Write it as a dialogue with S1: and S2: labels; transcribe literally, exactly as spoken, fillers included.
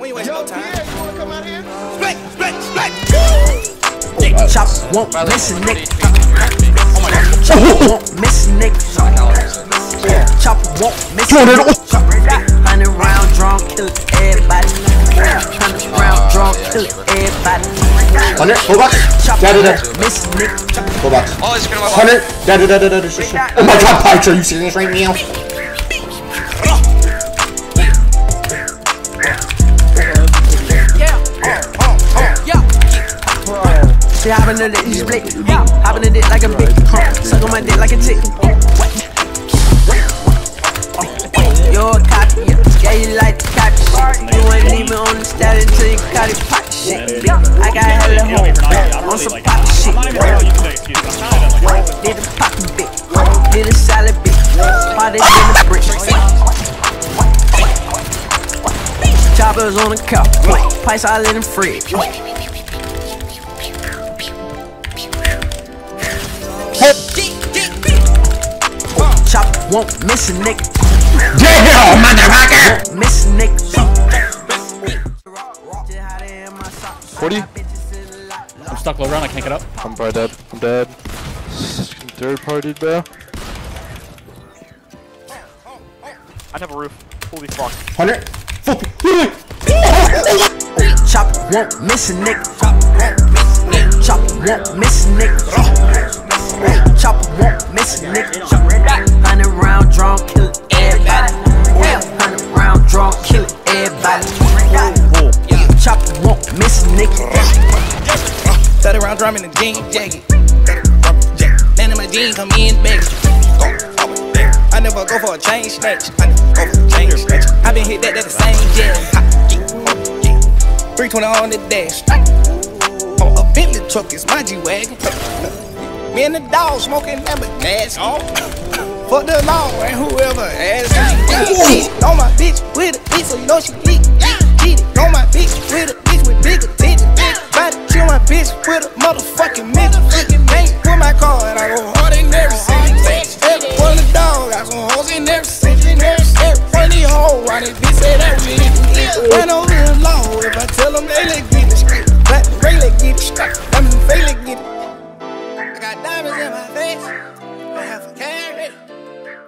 S1: you ain't no time.
S2: Yeah, you wanna come out here?
S1: Split, split, split.
S3: Chop won't miss a nigga. Chop won't miss a nigga. Chop won't miss a nigga. Hundred round drunk, kill everybody. Hundred round drunk, kill everybody.
S4: Hundred, go back. Da da da.
S3: Miss a nigga.
S4: Go back.
S5: Oh, it's gonna
S4: Hundred, da da da da da. Oh my God, Pipes, are you serious right now?
S3: She hoppin' in it, you split. Hoppin' in it like a big hump. Suck on my dick like a tick. You're a copy, yeah, you like to copy shit. You ain't even on the stat until you got it pop shit. I got hella home on some pop shit. Did a poppin' bit, did a salad bit, spotted in the brick. Choppers on the cup, price all in the fridge. Chop won't miss a nigga.
S4: Damn, motherfucker!
S3: Miss a nigga.
S6: forty? I'm stuck low ground, I can't get up. I'm probably dead. I'm dead. Third party, bro.
S7: I have a roof. Holy fuck.
S4: Hundred.
S3: Chop won't miss a nigga. Chop won't miss a nigga. Chop won't miss a nigga. Hundred round drawn, kill everybody. Hundred round drawn, kill everybody. Chop won't miss a nigga.
S1: Thirty round drum in the jean jacket. Then in my jeans, come in baby. I never go for a chain snatch. I never go for a chain snatch. I been hit that at the same jet. three twenty on the dash. Oh, a Bentley truck is my G-Wagon. Me and the dog smoking that but nasty. Fuck the law and whoever asked me. On my bitch with a bitch, so you know she leak. Cheated on my bitch with a bitch with big attention. Body chill my bitch with a motherfucking midget. Ain't with my car and I go hard in every city. Every one of the dog got some hoes in every city. Every one of these hoes around this bitch say that we